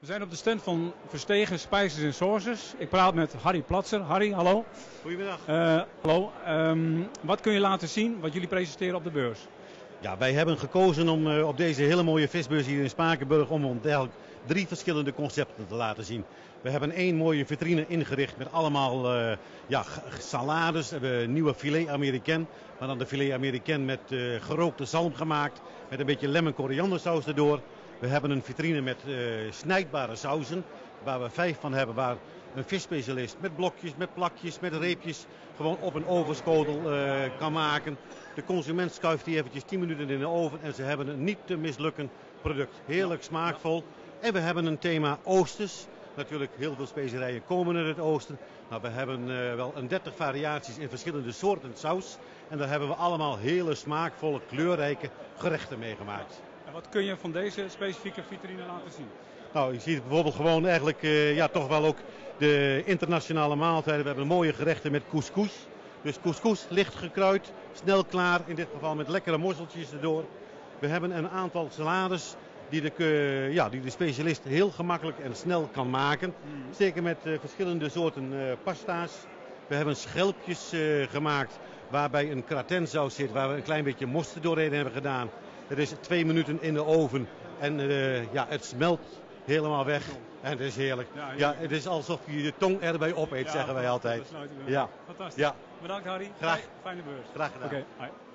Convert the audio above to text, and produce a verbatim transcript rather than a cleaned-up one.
We zijn op de stand van Verstegen Spices and Sauces. Ik praat met Harry Platzer. Harry, hallo. Goedemiddag. Uh, hallo. Um, wat kun je laten zien wat jullie presenteren op de beurs? Ja, wij hebben gekozen om uh, op deze hele mooie visbeurs hier in Spakenburg om eigenlijk drie verschillende concepten te laten zien. We hebben één mooie vitrine ingericht met allemaal uh, ja, salades. We hebben een nieuwe filet américain, maar dan de filet américain met uh, gerookte zalm gemaakt. Met een beetje lemon koriandersaus erdoor. We hebben een vitrine met uh, snijdbare sauzen, waar we vijf van hebben, waar een visspecialist met blokjes, met plakjes, met reepjes gewoon op een ovenschotel uh, kan maken. De consument schuift die eventjes tien minuten in de oven en ze hebben een niet te mislukken product. Heerlijk smaakvol. En we hebben een thema oosters. Natuurlijk heel veel specerijen komen uit het oosten. Nou, we hebben uh, wel een dertig variaties in verschillende soorten saus. En daar hebben we allemaal hele smaakvolle, kleurrijke gerechten mee gemaakt. En wat kun je van deze specifieke vitrine laten zien? Nou, je ziet bijvoorbeeld gewoon eigenlijk uh, ja, toch wel ook de internationale maaltijden. We hebben mooie gerechten met couscous. Dus couscous licht gekruid, snel klaar, in dit geval met lekkere mosseltjes erdoor. We hebben een aantal salades die de, uh, ja, die de specialist heel gemakkelijk en snel kan maken. Mm. Zeker met uh, verschillende soorten uh, pasta's. We hebben schelpjes uh, gemaakt waarbij een gratinsaus zit, waar we een klein beetje mosterd doorheen hebben gedaan. Het is twee minuten in de oven en uh, ja, het smelt helemaal weg. En het is heerlijk. Ja, ja, het is alsof je je tong erbij opeet, ja, zeggen wij altijd. Ja, fantastisch. Ja. Bedankt Harry. Graag. Fijne beurs. Graag gedaan. Okay.